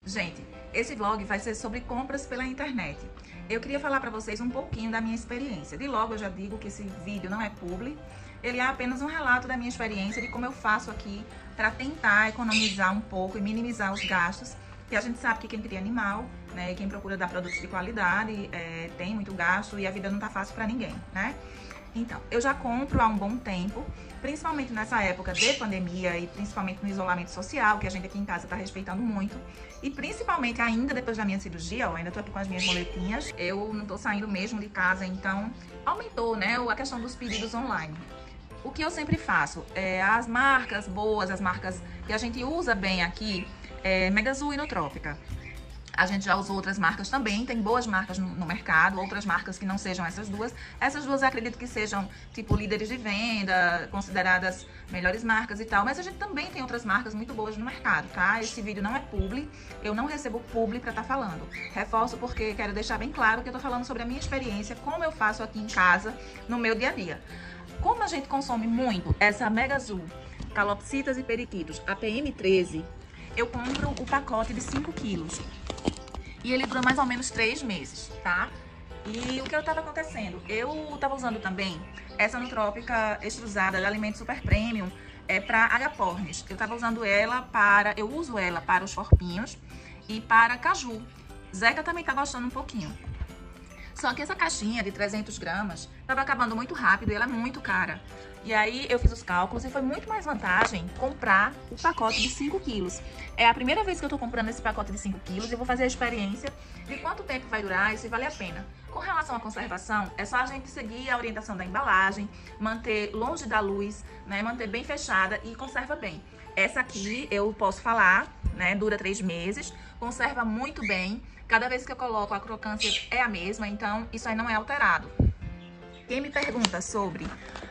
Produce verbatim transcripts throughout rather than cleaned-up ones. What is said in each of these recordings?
Gente, esse vlog vai ser sobre compras pela internet. Eu queria falar para vocês um pouquinho da minha experiência. De logo eu já digo que esse vídeo não é publi, ele é apenas um relato da minha experiência, de como eu faço aqui para tentar economizar um pouco e minimizar os gastos. E a gente sabe que quem cria animal, né, quem procura dar produtos de qualidade, é, tem muito gasto e a vida não tá fácil para ninguém, né? Então, eu já compro há um bom tempo, principalmente nessa época de pandemia e principalmente no isolamento social, que a gente aqui em casa tá respeitando muito. E principalmente ainda depois da minha cirurgia, ó, ainda tô aqui com as minhas moletinhas, eu não tô saindo mesmo de casa, então aumentou, né, a questão dos pedidos online. O que eu sempre faço, é as marcas boas, as marcas que a gente usa bem aqui, é Megazoo e Nutrópica. A gente já usou outras marcas também, tem boas marcas no, no mercado, outras marcas que não sejam essas duas. Essas duas eu acredito que sejam, tipo, líderes de venda, consideradas melhores marcas e tal. Mas a gente também tem outras marcas muito boas no mercado, tá? Esse vídeo não é publi, eu não recebo publi pra estar falando. Reforço porque quero deixar bem claro que eu tô falando sobre a minha experiência, como eu faço aqui em casa, no meu dia a dia. Como a gente consome muito essa Megazoo, calopsitas e periquitos, a P M treze, eu compro o pacote de cinco quilos. E ele dura mais ou menos três meses, tá? E o que eu tava acontecendo? Eu tava usando também essa Nutrópica extrusada de alimento super premium, é para agapornis. Eu tava usando ela para... Eu uso ela para os porquinhos e para caju. Zeca também tá gostando um pouquinho. Só que essa caixinha de trezentos gramas tava acabando muito rápido e ela é muito cara. E aí eu fiz os cálculos e foi muito mais vantagem comprar o pacote de cinco quilos. É a primeira vez que eu tô comprando esse pacote de cinco quilos e eu vou fazer a experiência de quanto tempo vai durar e se vale a pena. Com relação à conservação, é só a gente seguir a orientação da embalagem, manter longe da luz, né, manter bem fechada e conserva bem. Essa aqui eu posso falar, né, dura três meses, conserva muito bem. Cada vez que eu coloco a crocância é a mesma, então isso aí não é alterado. Quem me pergunta sobre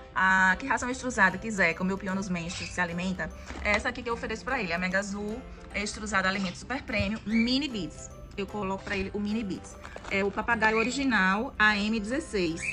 a que ração extrusada que Zeca, o meu Pionus menstru, se alimenta, é essa aqui que eu ofereço pra ele, a Megazoo extrusada alimento super premium, mini bits. Eu coloco pra ele o mini bits. É o papagaio original A M dezesseis,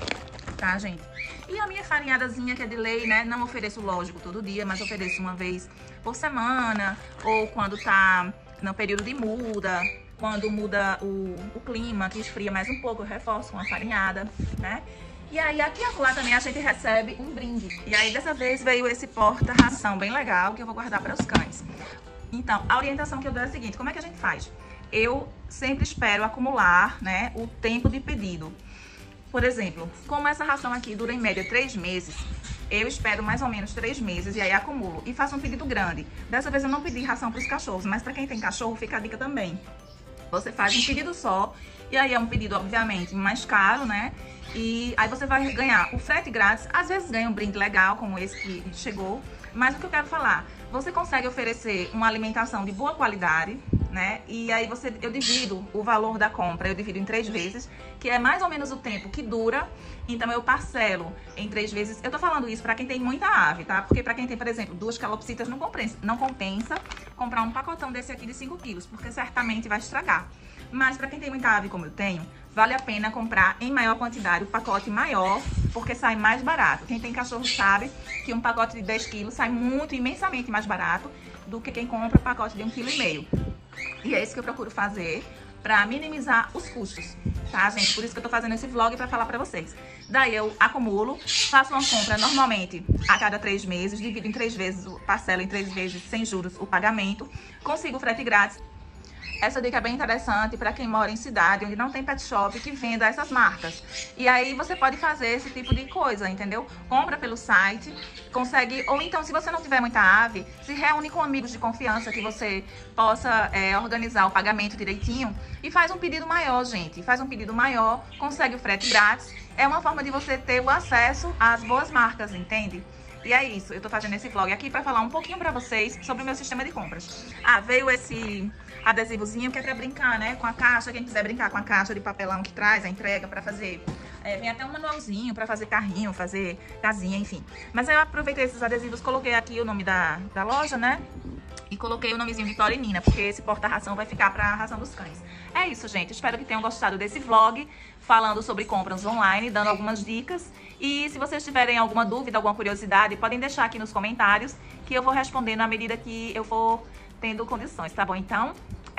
tá, gente? E a minha farinhadazinha, que é de lei, né? Não ofereço, lógico, todo dia, mas ofereço uma vez por semana, ou quando tá no período de muda, quando muda o, o clima, que esfria mais um pouco, eu reforço uma farinhada, né? E aí aqui e lá também a gente recebe um brinde. E aí dessa vez veio esse porta-ração bem legal, que eu vou guardar para os cães. Então, a orientação que eu dou é a seguinte: como é que a gente faz? Eu sempre espero acumular, né, o tempo de pedido. Por exemplo, como essa ração aqui dura em média três meses, eu espero mais ou menos três meses e aí acumulo. E faço um pedido grande. Dessa vez eu não pedi ração para os cachorros, mas para quem tem cachorro fica a dica também. Você faz um pedido só, e aí é um pedido, obviamente, mais caro, né? E aí você vai ganhar o frete grátis, às vezes ganha um brinde legal, como esse que chegou. Mas o que eu quero falar, você consegue oferecer uma alimentação de boa qualidade, né? E aí você, eu divido o valor da compra, eu divido em três vezes, que é mais ou menos o tempo que dura. Então eu parcelo em três vezes. Eu tô falando isso pra quem tem muita ave, tá? Porque pra quem tem, por exemplo, duas calopsitas, não compensa, não compensa comprar um pacotão desse aqui de cinco quilos, porque certamente vai estragar. Mas pra quem tem muita ave, como eu tenho, vale a pena comprar em maior quantidade, o pacote maior, porque sai mais barato. Quem tem cachorro sabe que um pacote de dez quilos sai muito, imensamente mais barato do que quem compra um pacote de um vírgula cinco quilo. E é isso que eu procuro fazer pra minimizar os custos, tá, gente? Por isso que eu tô fazendo esse vlog pra falar pra vocês. Daí eu acumulo, faço uma compra normalmente a cada três meses, divido em três vezes, parcelo em três vezes sem juros o pagamento, consigo frete grátis. Essa dica é bem interessante para quem mora em cidade, onde não tem pet shop que venda essas marcas. E aí você pode fazer esse tipo de coisa, entendeu? Compra pelo site, consegue... Ou então, se você não tiver muita ave, se reúne com amigos de confiança que você possa é, organizar o pagamento direitinho e faz um pedido maior, gente. Faz um pedido maior, consegue o frete grátis. É uma forma de você ter o acesso às boas marcas, entende? E é isso, eu tô fazendo esse vlog aqui pra falar um pouquinho pra vocês sobre o meu sistema de compras. Ah, veio esse adesivozinho que é pra brincar, né, com a caixa. Quem quiser brincar com a caixa de papelão que traz a entrega pra fazer... É, vem até um manualzinho pra fazer carrinho, fazer casinha, enfim. Mas aí eu aproveitei esses adesivos, coloquei aqui o nome da, da loja, né? E coloquei o nomezinho Vitória e Nina, porque esse porta-ração vai ficar pra ração dos cães. É isso, gente. Espero que tenham gostado desse vlog, falando sobre compras online, dando algumas dicas. E se vocês tiverem alguma dúvida, alguma curiosidade, podem deixar aqui nos comentários, que eu vou responder na medida que eu for tendo condições, tá bom? Então,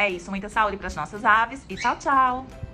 É isso, muita saúde para as nossas aves e tchau, tchau!